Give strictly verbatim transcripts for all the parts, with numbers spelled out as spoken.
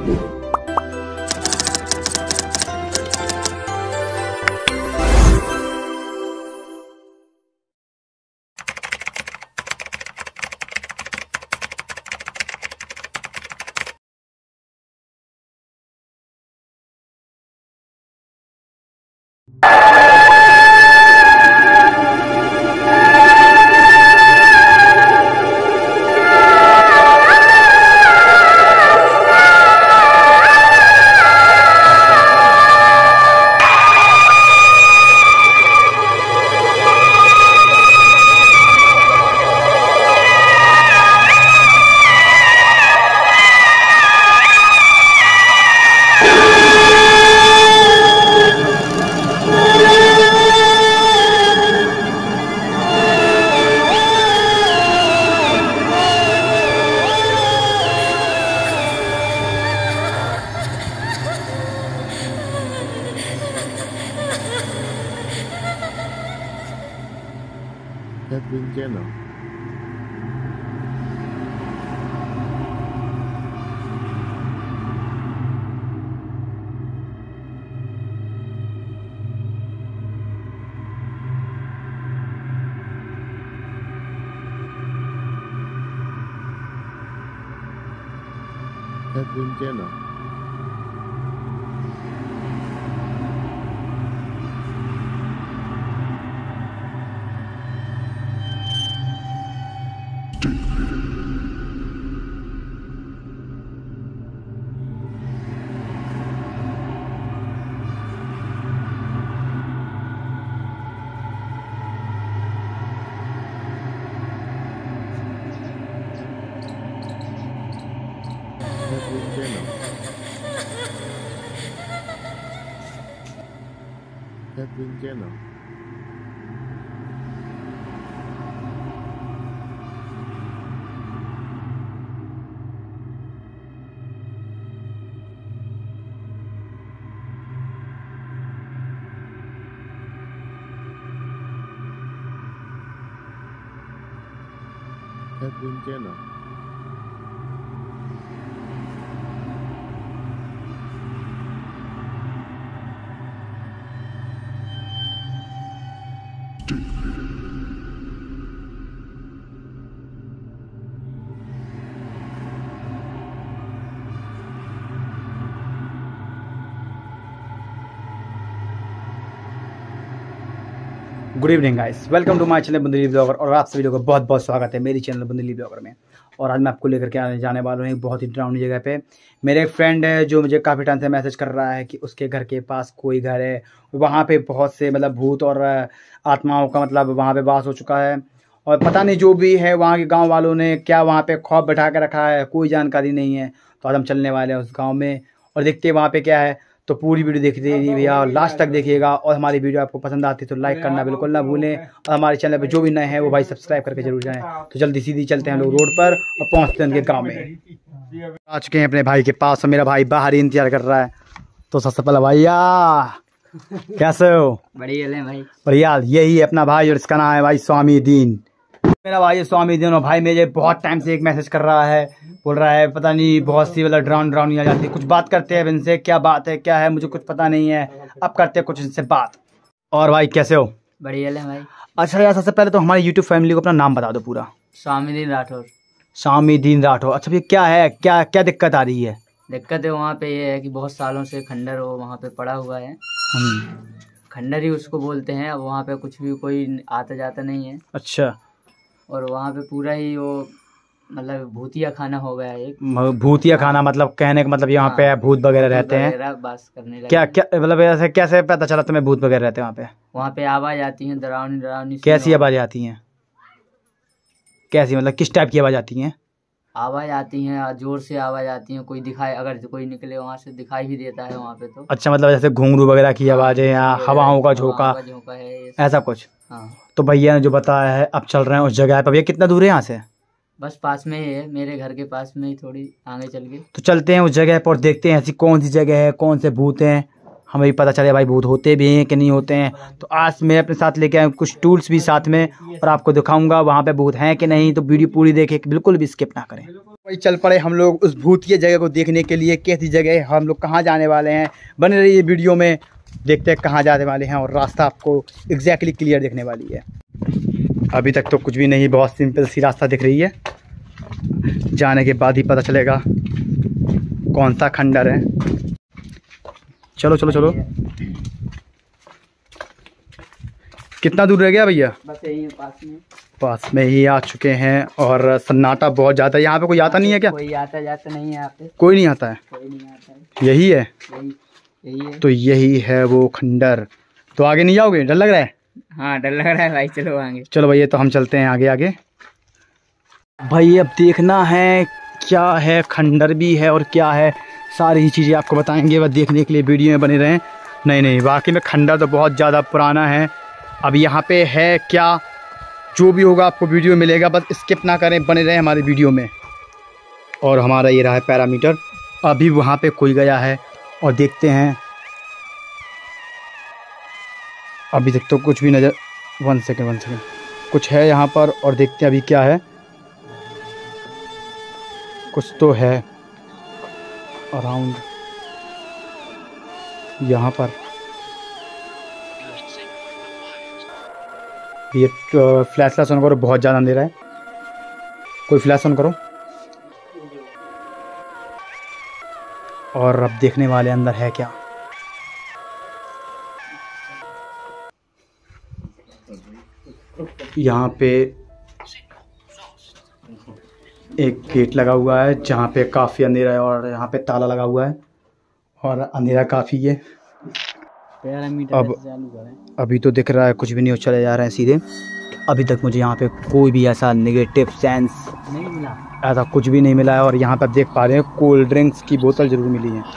Edwin Jenner. Edwin Jenner. Edwin Jenner. Edwin Jenner. Edwin Jenner. Good evening guys, welcome to my channel Bundeli blogger और आप सभी लोगों का बहुत बहुत स्वागत है मेरी चैनल बुंदेली ब्लॉगर में। और आज मैं आपको लेकर के आने जाने वाला हूँ एक बहुत ही डरावनी जगह पे। मेरे एक फ्रेंड है जो मुझे काफ़ी टाइम से मैसेज कर रहा है कि उसके घर के पास कोई घर है, वहाँ पे बहुत से मतलब भूत और आत्माओं का मतलब वहाँ पे वास हो चुका है। और पता नहीं जो भी है वहाँ के गाँव वालों ने क्या वहाँ पे खौफ बैठा के रखा है, कोई जानकारी नहीं है। तो आज हम चलने वाले हैं उस गाँव में और देखते हैं वहाँ पे क्या है। तो पूरी वीडियो देखिए भैया, लास्ट तक देखिएगा। और हमारी वीडियो आपको पसंद आती है तो लाइक करना बिल्कुल ना भूलें। और हमारे चैनल पे जो भी नए हैं वो भाई सब्सक्राइब करके जरूर जाएं। तो जल्दी सीधी चलते हैं हम लोग रोड पर और पहुंचते हैं उनके गांव में। आ चुके हैं अपने भाई के पास और मेरा भाई बाहर ही इंतजार कर रहा है। तो सबसे पहले भैया कैसे हो? बढ़िया है भाई। बढ़िया। यही है अपना भाई और इसका नाम है भाई स्वामी दीन। मेरा भाई स्वामी दीन और भाई मेरे बहुत टाइम से एक मैसेज कर रहा है, बोल रहा है पता नहीं बहुत सी मतलब ड्राउन ड्राउन आ जाती है। कुछ बात करते हैं इनसे, क्या बात है क्या है मुझे कुछ पता नहीं है। अब करते हैं कुछ इनसे बात। और भाई कैसे हो? बढ़िया है भाई। अच्छा यार, सबसे पहले तो हमारी यूट्यूब फैमिली को अपना नाम बता दो पूरा। स्वामी दीन राठौर। स्वामी दीन राठौर। अच्छा ये क्या है, क्या क्या दिक्कत आ रही है? दिक्कत है वहाँ पे ये है कि बहुत सालों से खंडर वो वहाँ पे पड़ा हुआ है। खंडर ही उसको बोलते हैं। अब वहाँ पे कुछ भी कोई आता जाता नहीं है। अच्छा। और वहाँ पे पूरा ही वो मतलब भूतिया खाना हो गया एक। भूतिया खाना मतलब कहने का मतलब यहाँ पे भूत वगैरह रहते हैं, बास करने लगे। क्या क्या मतलब ऐसे कैसे पता चला तुम्हें भूत वगैरह रहते हैं वहाँ पे? वहाँ पे आवाज आती है डरावनी डरावनी। कैसी आवाज आती है? कैसी मतलब किस टाइप की आवाज आती है? आवाज आती है, जोर से आवाज आती है। कोई दिखाई अगर कोई निकले वहाँ से दिखाई भी देता है वहाँ पे तो। अच्छा मतलब जैसे घुंघरू वगैरह की आवाज है या हवाओं का झोंका है ऐसा कुछ? हाँ। तो भैया ने जो बताया है अब चल रहे हैं उस जगह पर। भैया कितना दूर है यहाँ से? बस पास में ही है, मेरे घर के पास में ही, थोड़ी आगे चल के। तो चलते हैं उस जगह पर और देखते हैं ऐसी कौन सी जगह है, कौन से भूत हैं। हमें भी पता चले भाई भूत होते भी हैं कि नहीं होते हैं। तो आज मैं अपने साथ लेके आया कुछ टूल्स भी साथ में और आपको दिखाऊंगा वहाँ पे भूत हैं कि नहीं। तो वीडियो पूरी देखें, बिल्कुल भी स्किप ना करें। वही चल पड़े हम लोग उस भूतिया जगह को देखने के लिए। कैसी जगह है, हम लोग कहाँ जाने वाले हैं, बने रहिए वीडियो में, देखते हैं कहाँ जाने वाले हैं और रास्ता आपको एग्जैक्टली क्लियर दिखने वाली है। अभी तक तो कुछ भी नहीं, बहुत सिंपल सी रास्ता दिख रही है, जाने के बाद ही पता चलेगा कौन सा खंडर है। चलो चलो चलो। कितना दूर रह गया भैया? बस यही पास में पास में ही आ चुके हैं और सन्नाटा बहुत ज़्यादा है। यहाँ पे कोई आता नहीं है क्या? कोई आता जाता नहीं है यहाँ पे, कोई नहीं आता है, कोई नहीं आता है। यही है, यही यही है। तो यही है वो खंडर। तो आगे नहीं जाओगे, डर लग रहा है? हाँ डर लग रहा है भाई, चलो आगे। चलो भैया, तो हम चलते हैं आगे आगे। भाई अब देखना है क्या है, खंडर भी है और क्या है, सारी ही चीज़ें आपको बताएंगे। बस देखने के लिए वीडियो में बने रहें। नहीं नहीं, वाकई में खंडर तो बहुत ज़्यादा पुराना है। अब यहाँ पे है क्या, जो भी होगा आपको वीडियो में मिलेगा, बस स्किप ना करें, बने रहें हमारे वीडियो में। और हमारा ये रहा है पैरामीटर, अभी वहाँ पे कोई गया है और देखते हैं। अभी तक तो कुछ भी नज़र, वन सेकेंड वन सेकेंड कुछ है यहाँ पर और देखते हैं अभी क्या है। कुछ तो है अराउंड यहाँ पर। ये फ्लैश फ्लैश ऑन करो, बहुत ज़्यादा अंधेरा है, कोई फ्लैश ऑन करो। और अब देखने वाले अंदर है क्या। यहाँ पे एक गेट लगा हुआ है जहाँ पे काफ़ी अंधेरा है और यहाँ पे ताला लगा हुआ है और अंधेरा काफ़ी है। अब अभी तो दिख रहा है कुछ भी नहीं, चले जा रहे हैं सीधे। अभी तक मुझे यहाँ पे कोई भी ऐसा नेगेटिव सेंस नहीं मिला, ऐसा कुछ भी नहीं मिला है। और यहाँ पर देख पा रहे हैं कोल्ड ड्रिंक्स की बोतल ज़रूर मिली है।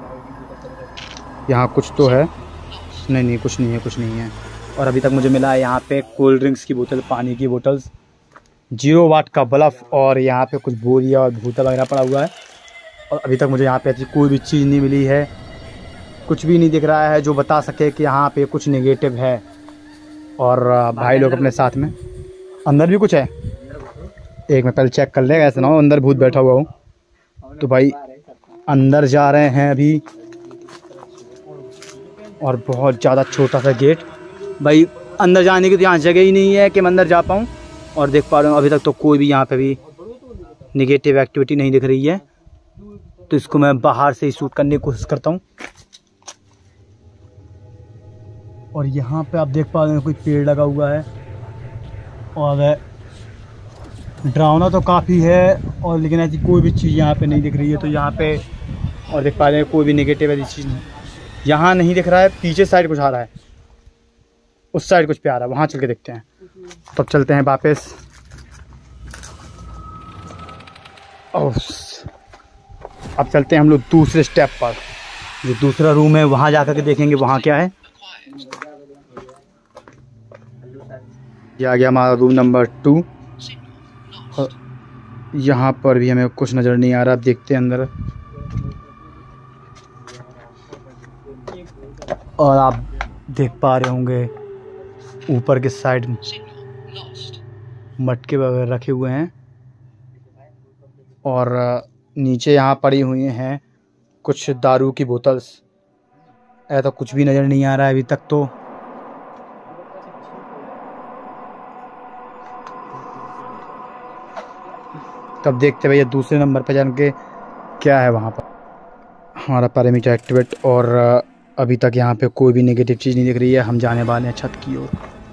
यहाँ कुछ तो है, नहीं नहीं कुछ नहीं है, कुछ नहीं है। और अभी तक मुझे मिला है यहाँ पे कोल्ड ड्रिंक्स की बोतल, पानी की बोतल्स, जीरो वाट का बल्ब और यहाँ पे कुछ बोरिया और भूता वगैरह पड़ा हुआ है। और अभी तक मुझे यहाँ पे ऐसी कोई भी चीज़ नहीं मिली है, कुछ भी नहीं दिख रहा है जो बता सके कि यहाँ पे कुछ नेगेटिव है। और भाई लोग अपने साथ में, अंदर भी कुछ है, एक मैं पहले चेक कर लेगा, ऐसा ना हो अंदर भूत बैठा हुआ हो। तो भाई अंदर जा रहे हैं अभी, और बहुत ज़्यादा छोटा सा गेट। भाई अंदर जाने की तो यहाँ जगह ही नहीं है कि मैं अंदर जा पाऊँ। और देख पा रहा हूँ अभी तक तो कोई भी यहाँ पे भी नेगेटिव एक्टिविटी नहीं दिख रही है, तो इसको मैं बाहर से ही शूट करने की कोशिश करता हूँ। और यहाँ पे आप देख पा रहे हैं कोई पेड़ लगा हुआ है और डरावना तो काफ़ी है, और लेकिन ऐसी कोई भी चीज़ यहाँ पे नहीं दिख रही है। तो यहाँ पे और देख पा रहे हैं कोई भी नेगेटिव ऐसी चीज़ नहीं यहाँ नहीं दिख रहा है। पीछे साइड कुछ आ रहा है, उस साइड कुछ पे आ रहा है, वहाँ चल के देखते हैं। तब चलते हैं वापस। अब चलते हैं हम लोग दूसरे स्टेप पर, जो दूसरा रूम है वहाँ जा कर के देखेंगे वहाँ क्या है। ये आ गया हमारा रूम नंबर टू। यहाँ पर भी हमें कुछ नज़र नहीं आ रहा। अब देखते हैं अंदर। और आप देख पा रहे होंगे ऊपर के साइड मटके वगैरह रखे हुए हैं और नीचे यहाँ पड़ी हुई हैं कुछ दारू की बोतल्स। ऐसा कुछ भी नज़र नहीं आ रहा है अभी तक तो। तब देखते भैया दूसरे नंबर पर जान के क्या है वहाँ पर। हमारा पैरामीटर एक्टिवेट, और अभी तक यहाँ पे कोई भी नेगेटिव चीज़ नहीं दिख रही है। हम जाने वाले हैं छत की ओर।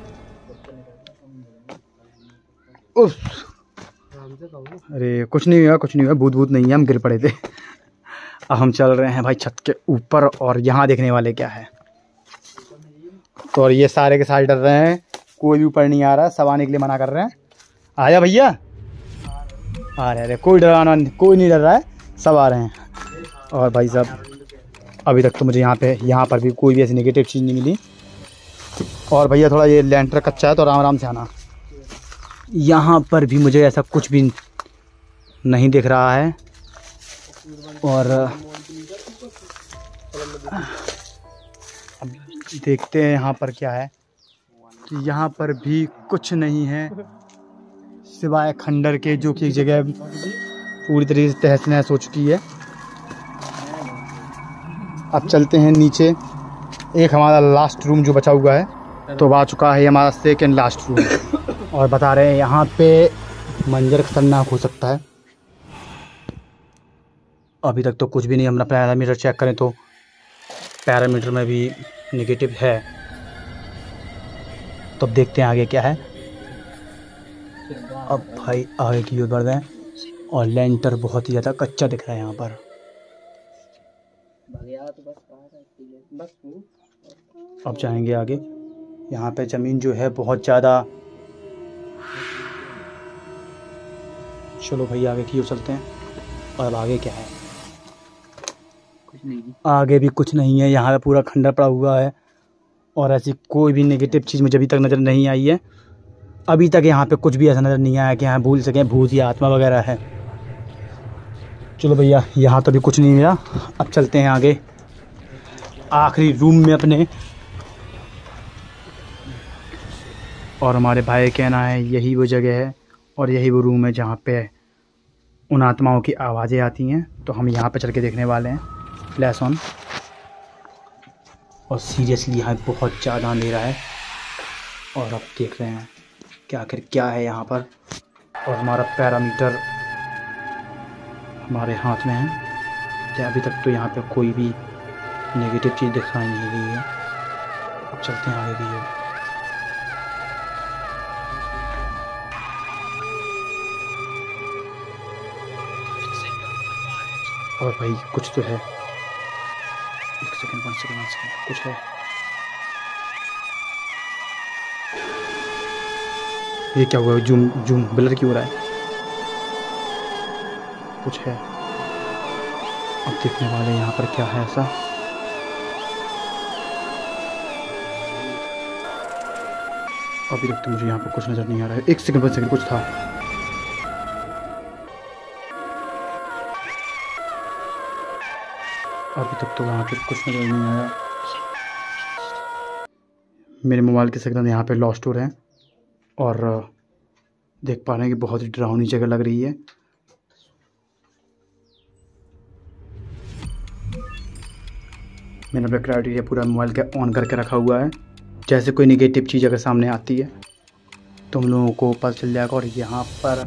अरे कुछ नहीं हुआ, कुछ नहीं हुआ, भूत भूत नहीं है, हम गिर पड़े थे। अब हम चल रहे हैं भाई छत के ऊपर, और यहाँ देखने वाले क्या है। तो और ये सारे के सारे डर रहे हैं, कोई भी ऊपर नहीं आ रहा, सब आने के लिए मना कर रहे हैं। आया भैया, आ रहे अरे कोई डराना, कोई नहीं डर रहा है, सब आ रहे हैं। और भाई साहब अभी तक तो मुझे यहाँ पे यहाँ पर भी कोई भी ऐसी नेगेटिव चीज़ नहीं मिली। और भैया थोड़ा ये लेंटर कच्चा है तो आराम आराम से आना। यहाँ पर भी मुझे ऐसा कुछ भी नहीं दिख रहा है। और अब देखते हैं यहाँ पर क्या है। तो यहाँ पर भी कुछ नहीं है सिवाय खंडर के, जो कि एक जगह पूरी तरीके से तहस नहस हो चुकी है। अब चलते हैं नीचे। एक हमारा लास्ट रूम जो बचा हुआ है, तो आ चुका है हमारा सेकंड लास्ट रूम। और बता रहे हैं यहाँ पे मंजर खतरनाक हो सकता है। अभी तक तो कुछ भी नहीं, अपना पैरामीटर चेक करें तो पैरामीटर में भी नेगेटिव है। तो अब देखते हैं आगे क्या है। अब भाई आगे की ओर बढ़ रहे हैं और लेंटर बहुत ही ज़्यादा कच्चा दिख रहा है यहाँ पर। अब जाएंगे आगे। यहाँ पे ज़मीन जो है बहुत ज़्यादा, चलो भाई आगे की ओर चलते हैं। और अब आगे क्या है? कुछ नहीं, आगे भी कुछ नहीं है। यहाँ पे पूरा खंडर पड़ा हुआ है और ऐसी कोई भी नेगेटिव चीज़ मुझे अभी तक नज़र नहीं आई है। अभी तक यहाँ पे कुछ भी ऐसा नज़र नहीं आया कि यहाँ भूल सकें भूत या आत्मा वगैरह है। चलो भैया, यहाँ तो भी कुछ नहीं मिला। अब चलते हैं आगे आखिरी रूम में अपने। और हमारे भाई कहना है यही वो जगह है और यही वो रूम है जहाँ पे उन आत्माओं की आवाज़ें आती हैं। तो हम यहाँ पे चल के देखने वाले हैं। Flash on. और सीरियसली यहाँ बहुत ज़्यादा अंधेरा है और अब देख रहे हैं कि आखिर क्या है यहाँ पर। और हमारा पैरामीटर हमारे हाथ में है। तो अभी तक तो यहाँ पे कोई भी नेगेटिव चीज़ दिखाई नहीं गई है। अब चलते हैं आगे की ओर। और भाई कुछ तो है। एक second, one second, one second, कुछ है। ये क्या हुआ? जूम जूम ब्लर क्यों हो रहा है? कुछ है। अब देखने वाले यहाँ पर क्या है ऐसा। अभी तक तो मुझे यहाँ पर कुछ नज़र नहीं आ रहा है। एक सेकंड, वन सेकंड, कुछ था। अभी तक तो वहाँ पे कुछ नज़र नहीं आया। मेरे मोबाइल के सिग्नल यहाँ पे लॉस्ट हो रहे हैं और देख पा रहे हैं कि बहुत ही डरावनी जगह लग रही है। मैंने अपना क्राइटेरिया पूरा मोबाइल के ऑन करके रखा हुआ है। जैसे कोई नेगेटिव चीज़ अगर सामने आती है तो हम लोगों को पता चल जाएगा। और यहाँ पर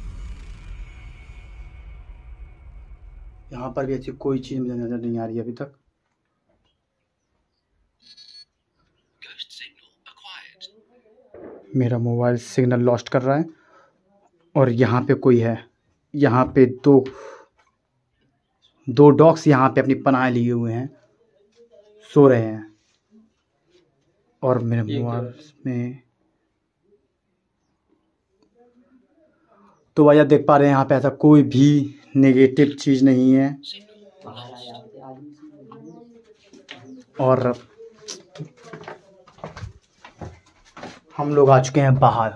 यहाँ पर भी ऐसी कोई चीज़ मुझे नज़र नहीं आ रही अभी तक। मेरा मोबाइल सिग्नल लॉस्ट कर रहा है और यहाँ पे कोई है। यहाँ पे दो दो डॉग्स यहाँ पे अपनी पनाह लिए हुए हैं, सो रहे हैं। और मेरे मोबाइल में तो भाई आप देख पा रहे हैं यहाँ पे ऐसा कोई भी नेगेटिव चीज़ नहीं है। और हम लोग आ चुके हैं बाहर।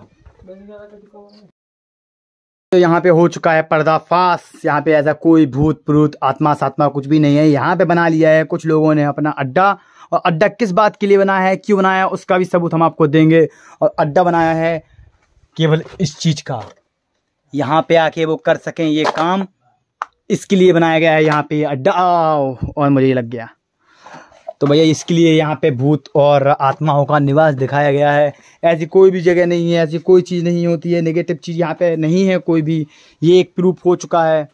तो यहाँ पे हो चुका है पर्दाफाश। यहाँ पे ऐसा कोई भूत प्रूत आत्मा सात्मा कुछ भी नहीं है। यहाँ पे बना लिया है कुछ लोगों ने अपना अड्डा। और अड्डा किस बात के लिए बनाया है, क्यों बनाया है, उसका भी सबूत हम आपको देंगे। और अड्डा बनाया है केवल इस चीज़ का, यहाँ पे आके वो कर सकें ये काम, इसके लिए बनाया गया है यहाँ पे अड्डा। और मुझे ये लग गया। तो भैया इसके लिए यहाँ पे भूत और आत्माओं का निवास दिखाया गया है। ऐसी कोई भी जगह नहीं है, ऐसी कोई चीज़ नहीं होती है, नेगेटिव चीज़ यहाँ पे नहीं है कोई भी। ये एक प्रूफ हो चुका है।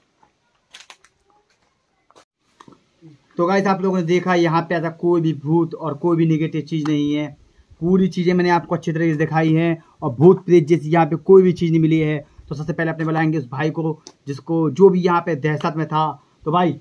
तो गाइस आप लोगों ने देखा यहाँ पे ऐसा कोई भी भूत और कोई भी नेगेटिव चीज़ नहीं है। पूरी चीज़ें मैंने आपको अच्छी तरीके से दिखाई हैं और भूत प्रेत जैसी यहाँ पे कोई भी चीज़ नहीं मिली है। तो सबसे पहले अपने बुलाएंगे उस भाई को जिसको जो भी यहाँ पे दहशत में था। तो भाई,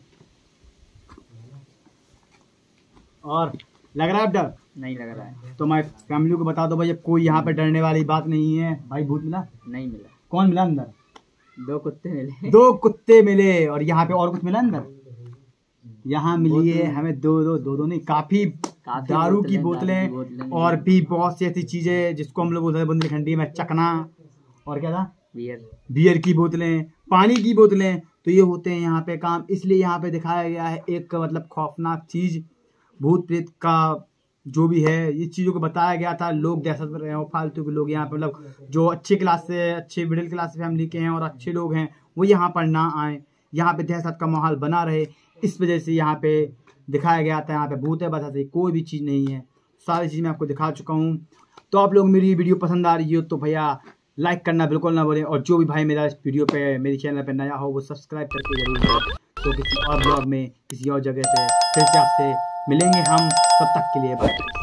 और लग रहा है अब डर? नहीं लग रहा है। तो मैं फैमिली को बता दो भाई, कोई यहाँ पे डरने वाली बात नहीं है। भाई भूत मिला? नहीं मिला। कौन मिला अंदर? दो कुत्ते मिले। दो कुत्ते मिले। और यहाँ पे और कुछ मिला अंदर? यहाँ मिली है हमें दो दो दो दो नहीं काफी दारू की बोतलें और भी बहुत सी ऐसी चीजें जिसको हम लोग उधर बुंदेलखंडी में चकना, और क्या था, बियर बियर की बोतलें, पानी की बोतलें। तो ये होते हैं यहाँ पे काम। इसलिए यहाँ पे दिखाया गया है एक मतलब खौफनाक चीज, भूत प्रेत का जो भी है, ये चीज़ों को बताया गया था। लोग दहशत में रहे हो, फालतू के लोग यहाँ पे मतलब जो अच्छे क्लास से, अच्छे मिडिल क्लास फैमिली के हैं और अच्छे लोग हैं, वो यहाँ पर ना आए, यहाँ पे दहशत का माहौल बना रहे, इस वजह से यहाँ पे दिखाया गया था। यहाँ पे भूत है, बस ऐसे कोई भी चीज़ नहीं है, सारी चीज़ मैं आपको दिखा चुका हूँ। तो आप लोग मेरी वीडियो पसंद आ रही हो तो भैया लाइक करना बिल्कुल ना भूलें, और जो भी भाई मेरा इस वीडियो पे मेरे चैनल पे नया हो वो सब्सक्राइब करके जरूर करें। तो किसी और ब्लॉग में किसी और जगह पे फिर से आपसे मिलेंगे हम, तब तक के लिए बाय।